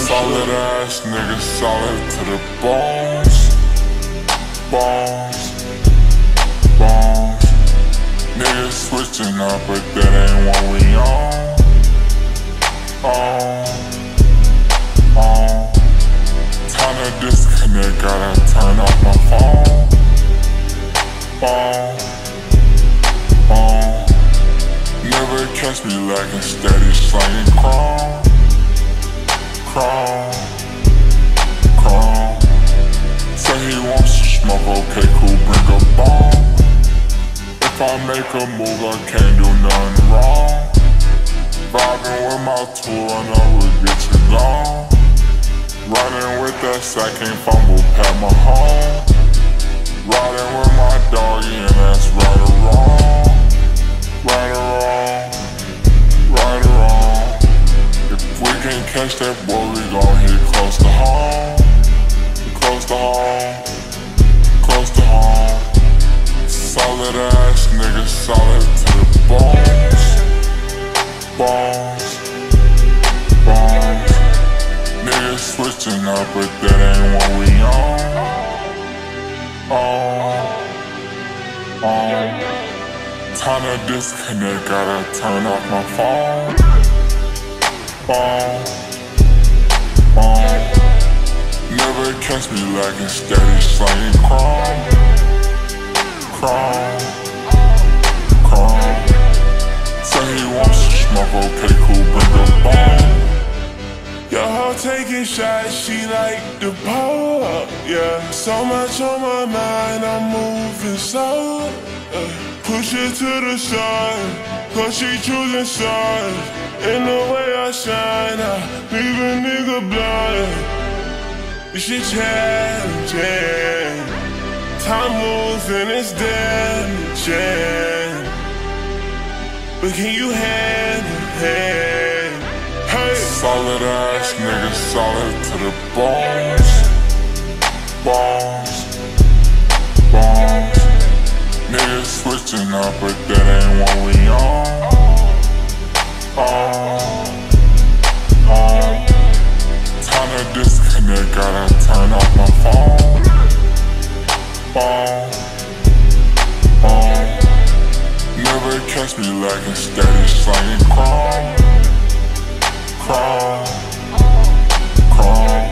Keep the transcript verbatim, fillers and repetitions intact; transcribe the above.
Solid ass nigga, solid to the bones. Bones, bones. Niggas switching up, but that ain't what we on. On, on. Time to disconnect, gotta turn off my phone. Phone, phone. Never catch me lacking, steady slanging chrome. Chrome, chrome. Say he wants to smoke, okay, cool, bring a bomb. If I make a move, I can't do nothing wrong. Vibing with my tool, I know we'll get you gone. Riding with that sack, can't fumble pat my home. Riding with my doggy, and that's right or wrong. Right or wrong, right or wrong. If we can't catch that boy, we gon' hit close to home. Close to home, close to home. Solid ass nigga, solid to the bones. Bones, bones. Niggas switching up, but that ain't what we on. On, on. Time to disconnect, gotta turn off my phone. Phone, phone. Never catch me lacking, steady slanging chrome. Chrome, chrome. Say he wants to smoke, okay, cool, bring a bomb. Your hoe taking shots, she like the pole, yeah. So much on my mind, I'm moving slow. uh, Push it to the side, cause she choosing sides. In the way I shine, I leave a nigga blind. This shit changing. Time moves and it's damaging. But can you handle it? Hey. Solid ass nigga, solid to the bones. Bones, bones. Niggas switching up, but that ain't what we on. On, on. Time to disconnect, gotta turn off my phone. Phone, phone. Never catch me lacking, steady slanging chrome. Chrome, chrome.